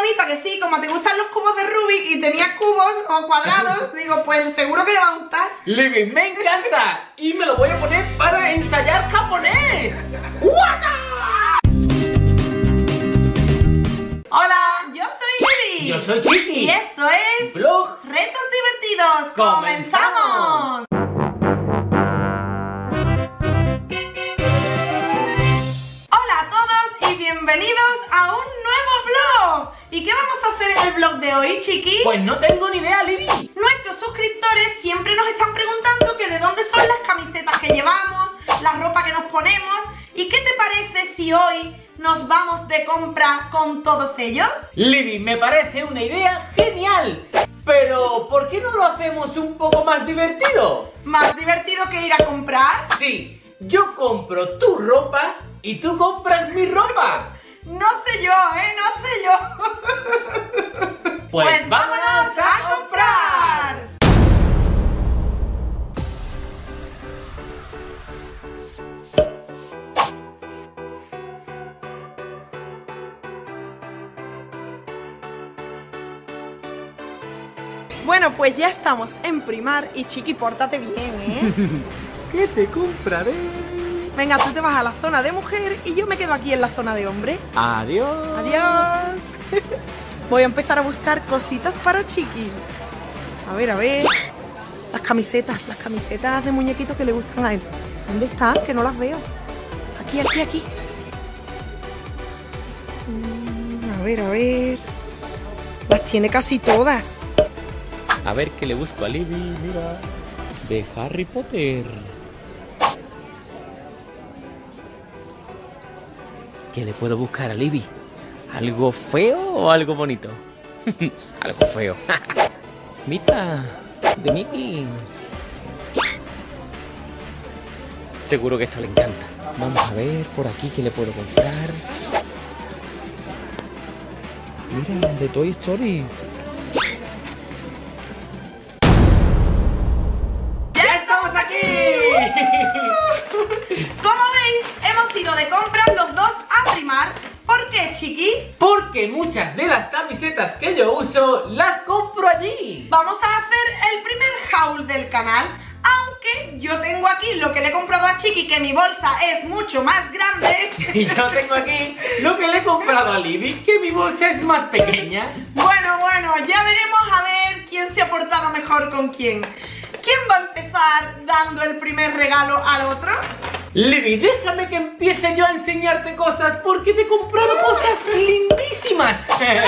bonita, que sí, como te gustan los cubos de Rubik y tenías cubos o cuadrados, digo, pues seguro que le va a gustar. Libby, me encanta. Y me lo voy a poner para ensayar japonés. ¡Waka! Hola, yo soy Libby. Yo soy Chiqui. Y esto es Vlog Retos Divertidos. ¡Comenzamos! Hola a todos y bienvenidos a un nuevo vlog. ¿Y qué vamos a hacer en el vlog de hoy, Chiqui? Pues no tengo ni idea, Libby. Nuestros suscriptores siempre nos están preguntando que de dónde son las camisetas que llevamos, la ropa que nos ponemos. ¿Y qué te parece si hoy nos vamos de compra con todos ellos? Libby, me parece una idea genial. Pero, ¿por qué no lo hacemos un poco más divertido? ¿Más divertido que ir a comprar? Sí, yo compro tu ropa y tú compras mi ropa. No sé yo, no sé yo. Pues vámonos a comprar. Bueno, pues ya estamos en Primar y Chiqui, pórtate bien, ¿Qué te compraré? Venga, tú te vas a la zona de mujer y yo me quedo aquí en la zona de hombre. Adiós. Adiós. Voy a empezar a buscar cositas para Chiqui. A ver. Las camisetas de muñequitos que le gustan a él. ¿Dónde están? Que no las veo. Aquí. A ver. Las tiene casi todas. A ver qué le busco a Libby, mira. De Harry Potter. ¿Qué le puedo buscar a Libby? ¿Algo feo o algo bonito? Algo feo. Mira, de Mickey. Seguro que esto le encanta. Vamos a ver por aquí qué le puedo comprar. Mira, de Toy Story. ¡Ya estamos aquí! Como veis, hemos ido de compras los dos a Primar. ¿Por qué, Chiqui? Porque muchas de las camisetas que yo uso las compro allí. Vamos a hacer el primer haul del canal. Aunque yo tengo aquí lo que le he comprado a Chiqui, que mi bolsa es mucho más grande. Y yo tengo aquí lo que le he comprado a Libby, que mi bolsa es más pequeña. Bueno, ya veremos a ver quién se ha portado mejor con quién. ¿Quién va a empezar dando el primer regalo al otro? Libby, déjame que empiece yo a enseñarte cosas porque te he comprado cosas lindísimas.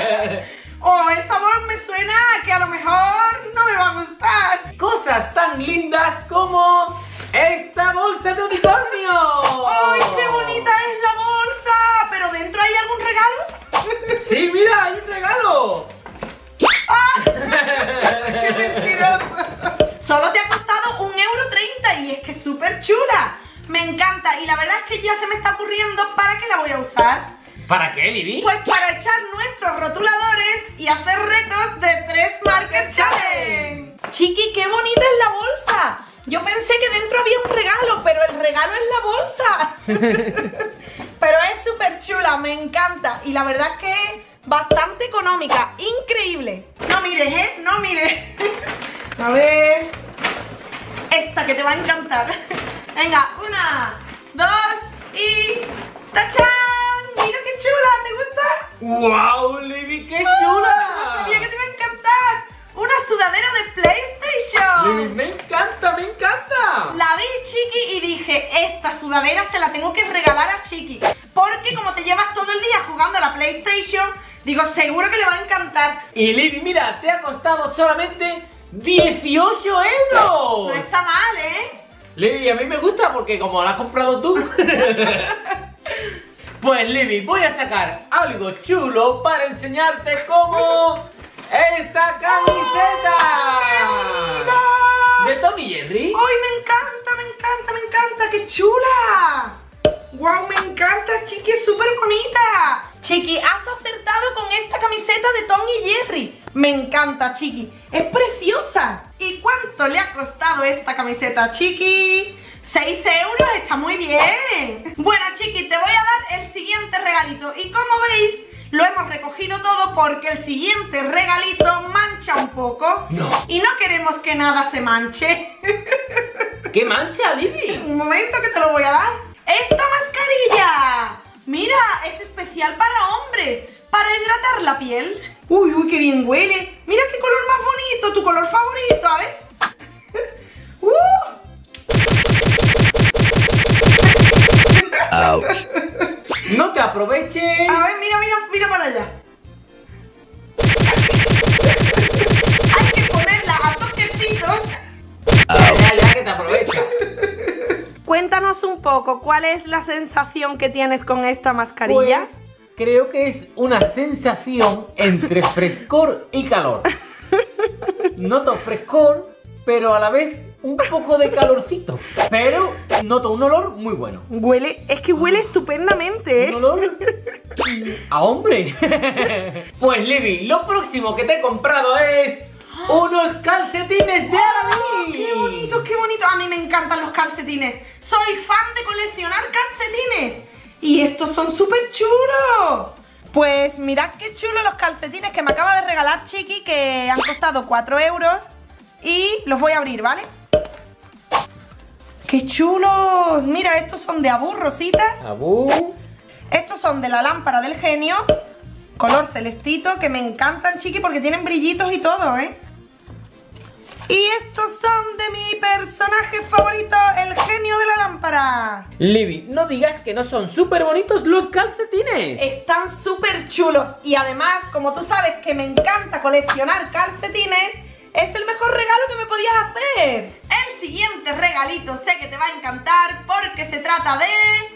Oh, esa voz me suena a que a lo mejor no me va a gustar. Cosas tan lindas como esta bolsa de unicornio. ¡Ay, qué bonita es la bolsa! ¿Pero dentro hay algún regalo? Sí, mira, hay un regalo. ¡Ah! ¡Qué mentiroso! Solo te ha costado 1,30 € y es que es súper chula. Me encanta y la verdad es que ya se me está ocurriendo para qué la voy a usar. ¿Para qué, Libby? Pues para echar nuestros rotuladores y hacer retos de 3 Market Challenge. Chiqui, qué bonita es la bolsa. Yo pensé que dentro había un regalo, pero el regalo es la bolsa. Pero es súper chula, me encanta. Y la verdad es que es bastante económica, increíble. No mires, no mires. A ver. Esta que te va a encantar. Venga, 1, 2 y... ¡tachán! ¡Mira qué chula! ¿Te gusta? ¡Wow, Libby, qué ¡Oh, chula! no sabía que te iba a encantar! ¡Una sudadera de PlayStation! Libby, me encanta, me encanta. La vi, Chiqui, y dije, esta sudadera se la tengo que regalar a Chiqui. Porque como te llevas todo el día jugando a la PlayStation, digo, seguro que le va a encantar. Y Libby, mira, te ha costado solamente 18 €. No está mal, Libby, a mí me gusta porque como la has comprado tú. Pues Libby, voy a sacar algo chulo para enseñarte cómo esta camiseta. ¡Oh, qué bonita! ¿De Tom y Jerry? ¡Ay, me encanta! ¡Qué chula! ¡Guau, me encanta, Chiqui! ¡Es súper bonita! Chiqui, has acertado con esta camiseta de Tom y Jerry. Me encanta, Chiqui. Es preciosa. ¿Y cuánto le ha costado esta camiseta, Chiqui? 6 €, está muy bien. Bueno, Chiqui, te voy a dar el siguiente regalito. Y como veis, Lo hemos recogido todo porque el siguiente regalito mancha un poco. No. Y no queremos que nada se manche. ¿Qué mancha, Libby? Un momento que te lo voy a dar. ¡Esta mascarilla! Mira, es especial para hombres, para hidratar la piel. Uy, uy, qué bien huele. Mira qué color más bonito, tu color favorito, a ver. Ouch. No te aproveches. A ver, mira para allá. Hay que ponerla a toquecitos. Ya que te aprovechas. Cuéntanos un poco, ¿cuál es la sensación que tienes con esta mascarilla? Pues creo que es una sensación entre frescor y calor. Noto frescor, pero a la vez un poco de calorcito. Pero noto un olor muy bueno. Es que huele estupendamente, ¿eh? Un olor a hombre. Pues Libby, lo próximo que te he comprado es unos calcetines de Aladdin. ¡Qué bonito, qué bonito! A mí me encantan los calcetines. Soy fan de coleccionar calcetines. Y estos son súper chulos. Pues mirad qué chulos los calcetines que me acaba de regalar Chiqui, que han costado 4 euros. Y los voy a abrir, ¿vale? ¡Qué chulos! Mira, estos son de Abu, rositas. Abu. Estos son de la lámpara del genio, color celestito, que me encantan, Chiqui, porque tienen brillitos y todo, ¿eh? Y estos son de mi personaje favorito, el genio de la lámpara. Libby, no digas que no son súper bonitos los calcetines. Están súper chulos y además, como tú sabes que me encanta coleccionar calcetines, es el mejor regalo que me podías hacer. El siguiente regalito sé que te va a encantar porque se trata de...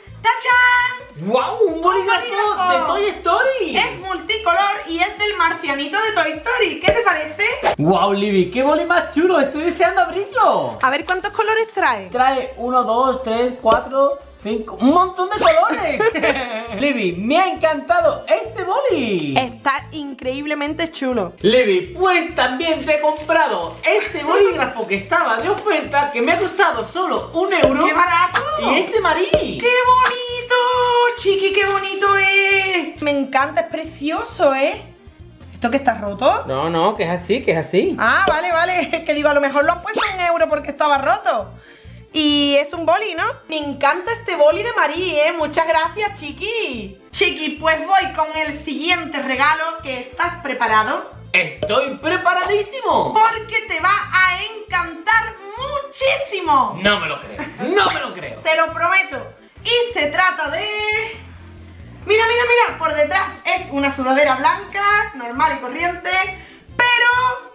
¡Tachán! ¡Wow! ¡Un bolígrafo de Toy Story! Es multicolor y es del marcianito de Toy Story. ¿Qué te parece? ¡Wow, Libby! ¡Qué boli más chulo! ¡Estoy deseando abrirlo! A ver cuántos colores trae. Trae 1, 2, 3, 4, 5... ¡Un montón de colores! Libby, me ha encantado este boli. Está increíblemente chulo. Libby, pues también te he comprado este bolígrafo que estaba de oferta, que me ha costado solo 1 euro. ¡Qué barato! Y este marí. ¡Qué bonito! Chiqui, qué bonito es. Me encanta, es precioso, ¿eh? ¿Esto que está roto? No, que es así, que es así. Ah, vale. Que digo, a lo mejor lo han puesto en 1 euro porque estaba roto. Y es un boli, ¿no? Me encanta este boli de Marí, ¿eh? Muchas gracias, Chiqui. Chiqui, pues voy con el siguiente regalo. ¿Que estás preparado? ¡Estoy preparadísimo! Porque te va a encantar muchísimo. No me lo creo, no me lo creo. Te lo prometo. Y se trata de... Mira, por detrás es una sudadera blanca, normal y corriente, pero...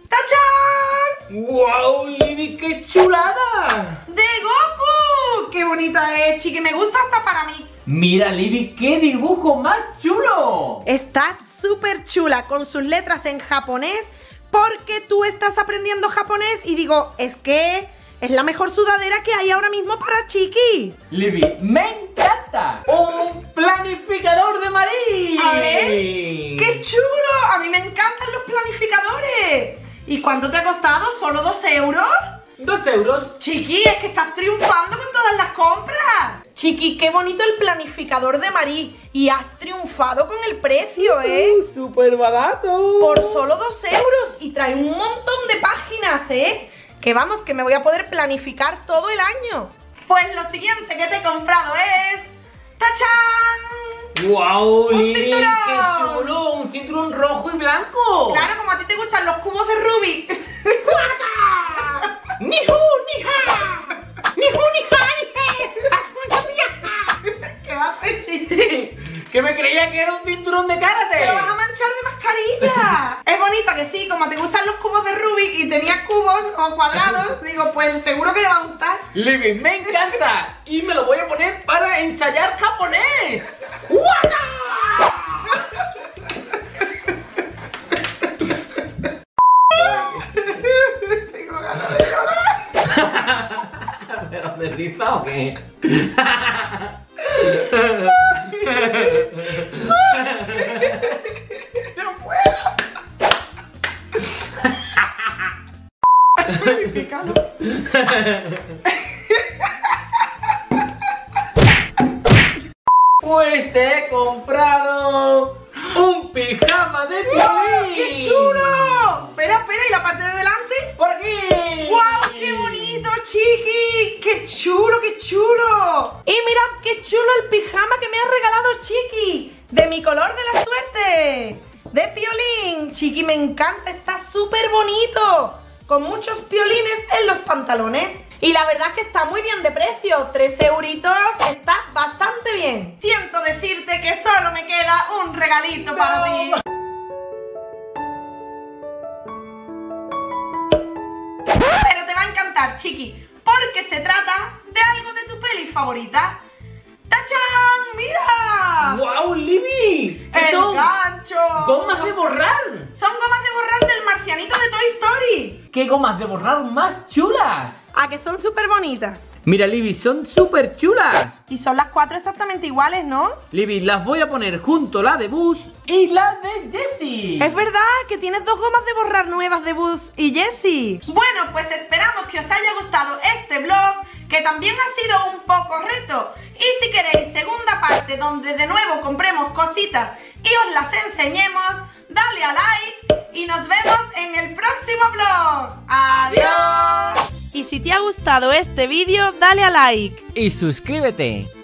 ¡Tachán! ¡Wow, Libby, qué chulada! ¡De Goku! ¡Qué bonita es, Chiqui! Me gusta hasta para mí. Mira, Libby, qué dibujo más chulo. Está súper chula con sus letras en japonés, porque tú estás aprendiendo japonés y digo, es que es la mejor sudadera que hay ahora mismo para Chiqui. Libby, me encanta. ¡Un planificador de Marí! A ver, ¡qué chulo! A mí me encantan los planificadores. ¿Y cuánto te ha costado? ¿Solo 2 euros? 2 euros. Chiqui, es que estás triunfando con todas las compras. Chiqui, qué bonito el planificador de Marí. Y has triunfado con el precio, ¿eh? ¡Súper barato! Por solo 2 euros. Y trae un montón de páginas, ¿eh? Que vamos, que me voy a poder planificar todo el año. Pues lo siguiente que te he comprado es... ¡Tachán! ¡Wow, ¡Un Libby! cinturón! ¡Qué chulo! ¡Un cinturón rojo y blanco! Claro, como a ti te gustan los cubos de Rubik. ¡Ni hu, ni ha! ¡Ni hu, ni ha, ni he! ¿Qué haces, Chiqui? Que me creía que era un cinturón de karate. ¡Te lo vas a manchar de mascarilla! Es bonito que sí, como te gustan los cubos de Rubik y tenías cubos o cuadrados, digo, pues seguro que le va a gustar. Libby, me encanta. Y me lo voy a poner para ensayar japonés. ¡Waka! Tengo ganas de llorar. ¿Pero de risa o qué? No puedo. Pícalo. Pues te he comprado de Piolín! ¡Qué chulo! Espera, ¿y la parte de delante? ¡Por aquí! ¡Guau! ¡Qué bonito, Chiqui! ¡Qué chulo, qué chulo! Y mirad qué chulo el pijama que me ha regalado Chiqui, de mi color de la suerte, de Piolín. Chiqui, me encanta, está súper bonito, con muchos piolines en los pantalones. Y la verdad es que está muy bien de precio, 13 euritos, está bastante bien. Siento decirte que solo me queda un regalito para ti. Pero te va a encantar, Chiqui, porque se trata de algo de tu peli favorita. ¡Tachán! ¡Mira! ¡Guau, Libby! ¿Qué ¡El son? gancho! ¡Gomas de borrar! Son gomas de borrar del marcianito de Toy Story. ¡Qué gomas de borrar más chulas! ¿A que son súper bonitas? Mira, Libby, son súper chulas. Y son las 4 exactamente iguales, ¿no? Libby, las voy a poner junto la de Buzz y la de Jessie. Es verdad que tienes 2 gomas de borrar nuevas de Buzz y Jessie. Bueno, pues esperamos que os haya gustado este vlog, que también ha sido un poco reto. Y si queréis segunda parte donde de nuevo compremos cositas y os las enseñemos, dale a like y nos vemos en el próximo vlog. ¡Adiós! Y si te ha gustado este vídeo, dale a like. Y suscríbete.